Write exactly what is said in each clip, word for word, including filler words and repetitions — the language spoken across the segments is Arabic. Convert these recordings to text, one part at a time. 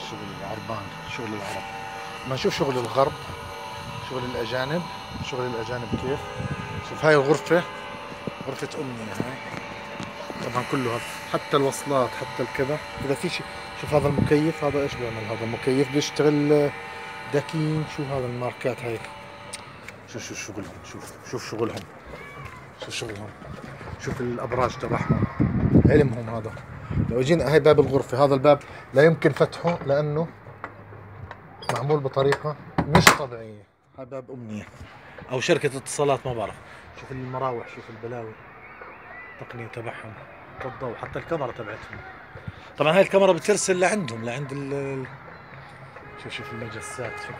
شغل العربان، شغل العرب. ما نشوف شغل الغرب، شغل الأجانب، شغل الأجانب كيف. شوف هاي الغرفة، غرفة أمي هاي. طبعا كله هذا، حتى الوصلات، حتى الكذا. إذا في شيء، شوف هذا المكيف، هذا إيش بيعمل؟ هذا المكيف بيشتغل داكين. شو هذا الماركات هاي؟ شوف شوف شغلهم، شوف شوف شغلهم، شوف شغلهم، شوف الأبراج تبعهم، علمهم هذا. لو جينا، هاي باب الغرفة، هذا الباب لا يمكن فتحه لأنه معمول بطريقة مش طبيعية. هاي باب أمنية أو شركة اتصالات، ما بعرف. شوف المراوح، شوف البلاوي، التقنية تبعهم، الضوء، حتى الكاميرا تبعتهم. طبعا هاي الكاميرا بترسل لعندهم، لعند ال شوف شوف المجسات، شوف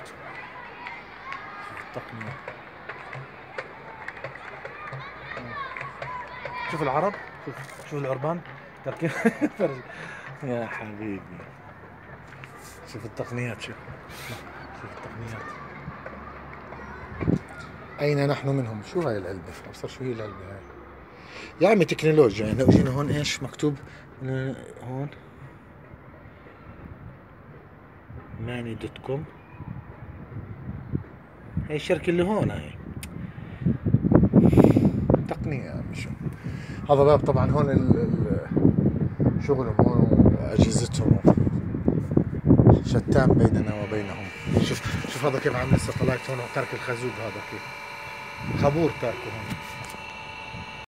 شوف التقنية. شوف العرب، شوف شوف العربان تركيب. يا حبيبي، شوف التقنيات، شوف شوف التقنيات. أين نحن منهم؟ شو هاي العلبة؟ أبصر شو هي العلبة هاي؟ يا عمي تكنولوجيا. يعني لو جينا هون ايش مكتوب هون؟ ماني دوت كوم. هاي الشركة اللي هون هاي تقنية يا عمي. شو هذا باب؟ طبعا هون ال... ال... شغلهم هون وأجهزتهم، شتان بيننا وبينهم. شوف شوف هذا كيف عامل الستلايت هون، وترك الخازوق هذا كيف، خابور تاركه هون.